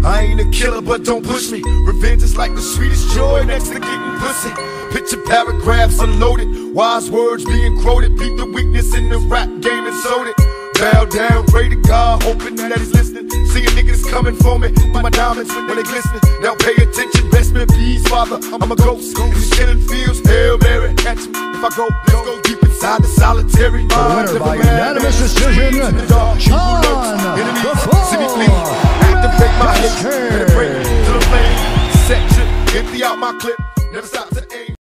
I ain't a killer, but don't push me. Revenge is like the sweetest joy next to getting pussy. Picture paragraphs unloaded, wise words being quoted. Beat the weakness in the rap game and sold it. Bow down, pray to God, hoping that he's listening. Seeing niggas coming for me, through my diamonds when they glistening. Now pay attention, best man, please, father. I'm a ghost, these killing fields, Hail Mary. Catch me if I go, let's go deep inside the solitary mind. The winner by unanimous decision, Sean See me flee, activate my hit, and break to the flame. Section, empty out my clip.